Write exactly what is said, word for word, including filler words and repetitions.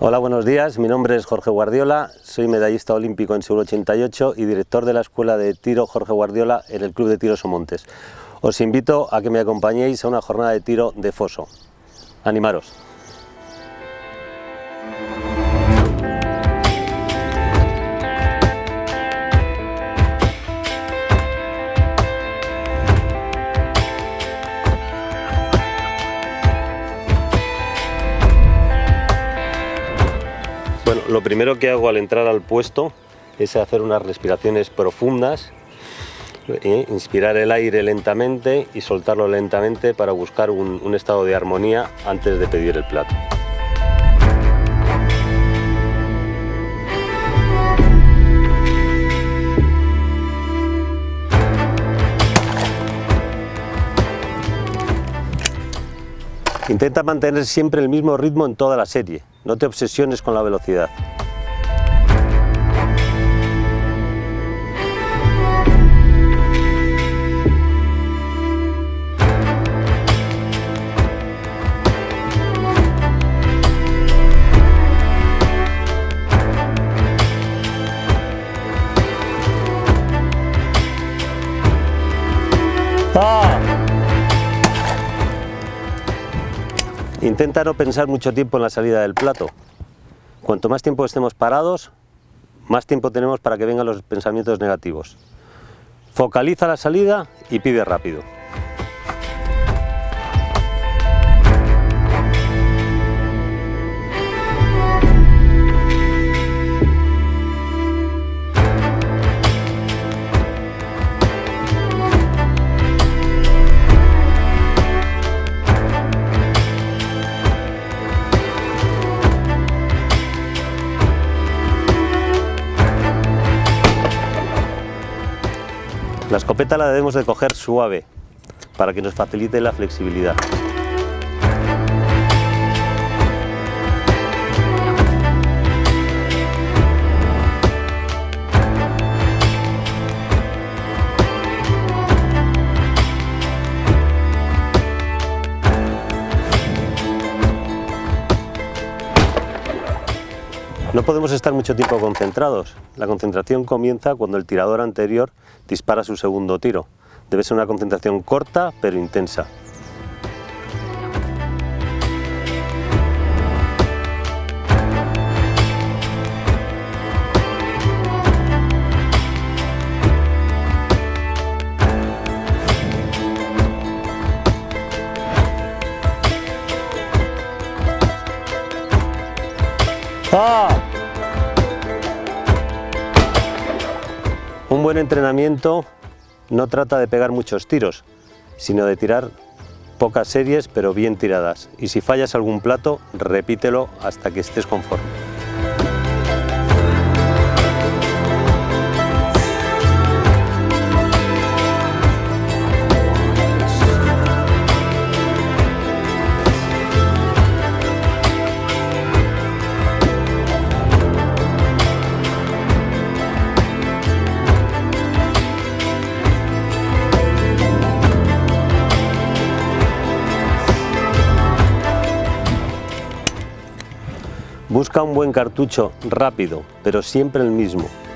Hola, buenos días. Mi nombre es Jorge Guardiola, soy medallista olímpico en Seúl ochenta y ocho y director de la Escuela de Tiro Jorge Guardiola en el Club de Tiro Somontes. Os invito a que me acompañéis a una jornada de tiro de foso. Animaros. Bueno, lo primero que hago al entrar al puesto es hacer unas respiraciones profundas, eh, inspirar el aire lentamente y soltarlo lentamente para buscar un, un estado de armonía antes de pedir el plato. Intenta mantener siempre el mismo ritmo en toda la serie, no te obsesiones con la velocidad. ¡Ah! Intenta no pensar mucho tiempo en la salida del plato. Cuanto más tiempo estemos parados, más tiempo tenemos para que vengan los pensamientos negativos. Focaliza la salida y pide rápido. La escopeta la debemos de coger suave para que nos facilite la flexibilidad. No podemos estar mucho tiempo concentrados. La concentración comienza cuando el tirador anterior dispara su segundo tiro. Debe ser una concentración corta pero intensa. ¡Ah! Un buen entrenamiento no trata de pegar muchos tiros, sino de tirar pocas series pero bien tiradas. Y si fallas algún plato, repítelo hasta que estés conforme. Busca un buen cartucho rápido, pero siempre el mismo.